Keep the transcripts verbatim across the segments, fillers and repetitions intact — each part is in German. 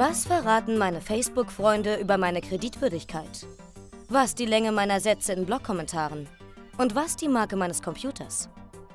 Was verraten meine Facebook-Freunde über meine Kreditwürdigkeit? Was die Länge meiner Sätze in Blogkommentaren? Und was die Marke meines Computers?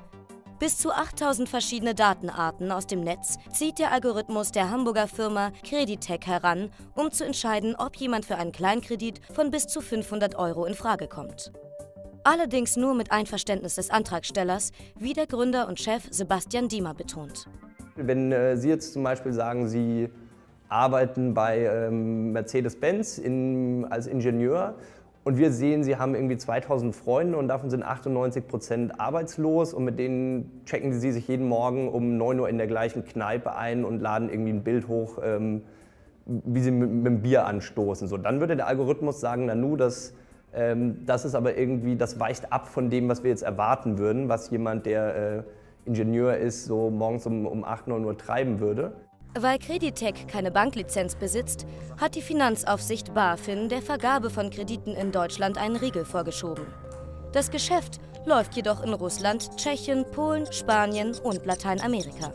Bis zu achttausend verschiedene Datenarten aus dem Netz zieht der Algorithmus der Hamburger Firma Creditec heran, um zu entscheiden, ob jemand für einen Kleinkredit von bis zu fünfhundert Euro in Frage kommt. Allerdings nur mit Einverständnis des Antragstellers, wie der Gründer und Chef Sebastian Diemer betont. Wenn äh, Sie jetzt zum Beispiel sagen, Sie arbeiten bei ähm, Mercedes-Benz als Ingenieur und wir sehen, Sie haben irgendwie zweitausend Freunde und davon sind achtundneunzig Prozent arbeitslos und mit denen checken Sie sich jeden Morgen um neun Uhr in der gleichen Kneipe ein und laden irgendwie ein Bild hoch, ähm, wie Sie mit, mit dem Bier anstoßen. So, dann würde der Algorithmus sagen, Nanu, das, ähm, das ist aber irgendwie, das weicht ab von dem, was wir jetzt erwarten würden, was jemand, der äh, Ingenieur ist, so morgens um, um acht, neun Uhr treiben würde. Weil Creditec keine Banklizenz besitzt, hat die Finanzaufsicht BaFin der Vergabe von Krediten in Deutschland einen Riegel vorgeschoben. Das Geschäft läuft jedoch in Russland, Tschechien, Polen, Spanien und Lateinamerika.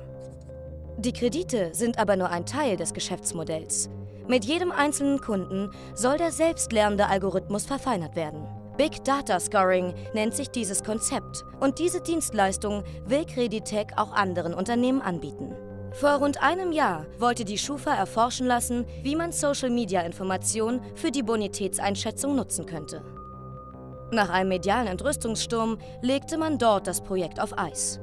Die Kredite sind aber nur ein Teil des Geschäftsmodells. Mit jedem einzelnen Kunden soll der selbstlernende Algorithmus verfeinert werden. Big Data Scoring nennt sich dieses Konzept und diese Dienstleistung will Creditec auch anderen Unternehmen anbieten. Vor rund einem Jahr wollte die Schufa erforschen lassen, wie man Social-Media-Informationen für die Bonitätseinschätzung nutzen könnte. Nach einem medialen Entrüstungssturm legte man dort das Projekt auf Eis.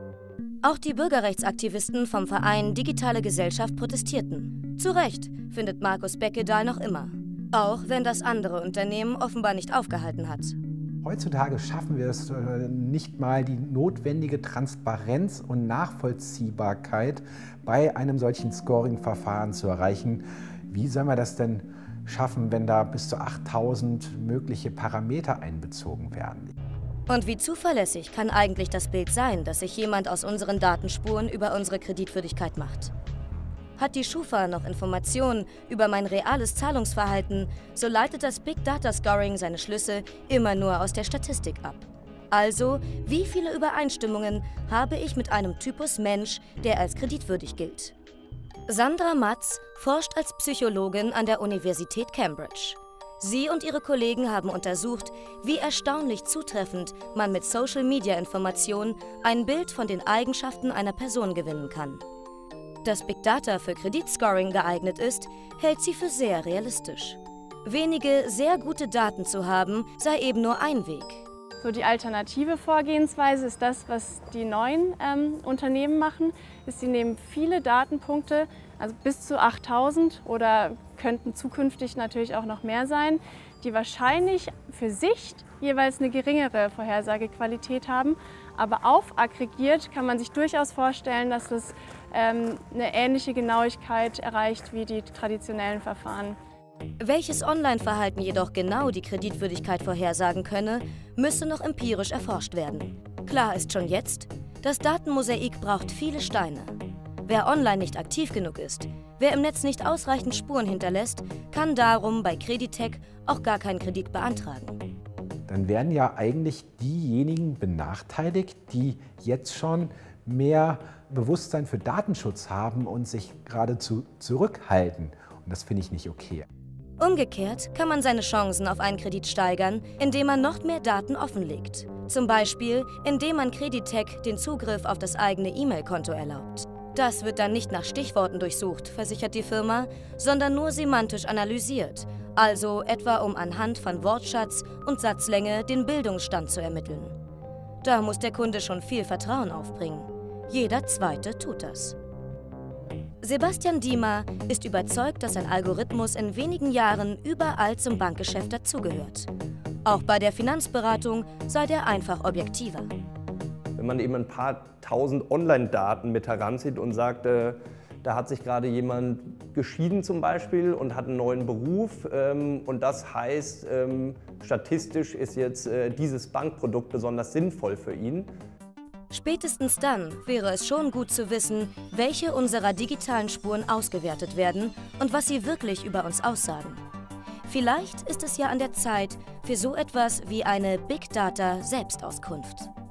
Auch die Bürgerrechtsaktivisten vom Verein Digitale Gesellschaft protestierten. Zu Recht, findet Markus Beckedahl noch immer. Auch wenn das andere Unternehmen offenbar nicht aufgehalten hat. Heutzutage schaffen wir es nicht mal, die notwendige Transparenz und Nachvollziehbarkeit bei einem solchen Scoring-Verfahren zu erreichen. Wie sollen wir das denn schaffen, wenn da bis zu achttausend mögliche Parameter einbezogen werden? Und wie zuverlässig kann eigentlich das Bild sein, das sich jemand aus unseren Datenspuren über unsere Kreditwürdigkeit macht? Hat die Schufa noch Informationen über mein reales Zahlungsverhalten, so leitet das Big Data Scoring seine Schlüsse immer nur aus der Statistik ab. Also, wie viele Übereinstimmungen habe ich mit einem Typus Mensch, der als kreditwürdig gilt? Sandra Matz forscht als Psychologin an der Universität Cambridge. Sie und ihre Kollegen haben untersucht, wie erstaunlich zutreffend man mit Social-Media-Informationen ein Bild von den Eigenschaften einer Person gewinnen kann. Dass Big Data für Kreditscoring geeignet ist, hält sie für sehr realistisch. Wenige sehr gute Daten zu haben, sei eben nur ein Weg. So die alternative Vorgehensweise ist das, was die neuen ähm, Unternehmen machen, ist, sie nehmen viele Datenpunkte, also bis zu achttausend oder könnten zukünftig natürlich auch noch mehr sein, die wahrscheinlich für sich jeweils eine geringere Vorhersagequalität haben. Aber aufaggregiert kann man sich durchaus vorstellen, dass es ähm, eine ähnliche Genauigkeit erreicht wie die traditionellen Verfahren. Welches Online-Verhalten jedoch genau die Kreditwürdigkeit vorhersagen könne, müsse noch empirisch erforscht werden. Klar ist schon jetzt, das Datenmosaik braucht viele Steine. Wer online nicht aktiv genug ist, wer im Netz nicht ausreichend Spuren hinterlässt, kann darum bei Creditec auch gar keinen Kredit beantragen. Dann werden ja eigentlich diejenigen benachteiligt, die jetzt schon mehr Bewusstsein für Datenschutz haben und sich geradezu zurückhalten. Und das finde ich nicht okay. Umgekehrt kann man seine Chancen auf einen Kredit steigern, indem man noch mehr Daten offenlegt. Zum Beispiel, indem man Creditec den Zugriff auf das eigene E-Mail-Konto erlaubt. Das wird dann nicht nach Stichworten durchsucht, versichert die Firma, sondern nur semantisch analysiert, also etwa um anhand von Wortschatz und Satzlänge den Bildungsstand zu ermitteln. Da muss der Kunde schon viel Vertrauen aufbringen. Jeder Zweite tut das. Sebastian Diemer ist überzeugt, dass ein Algorithmus in wenigen Jahren überall zum Bankgeschäft dazugehört. Auch bei der Finanzberatung sei der einfach objektiver. Wenn man eben ein paar tausend Online-Daten mit heranzieht und sagt, äh, da hat sich gerade jemand geschieden zum Beispiel und hat einen neuen Beruf ähm, und das heißt, ähm, statistisch ist jetzt äh, dieses Bankprodukt besonders sinnvoll für ihn. Spätestens dann wäre es schon gut zu wissen, welche unserer digitalen Spuren ausgewertet werden und was sie wirklich über uns aussagen. Vielleicht ist es ja an der Zeit für so etwas wie eine Big Data Selbstauskunft.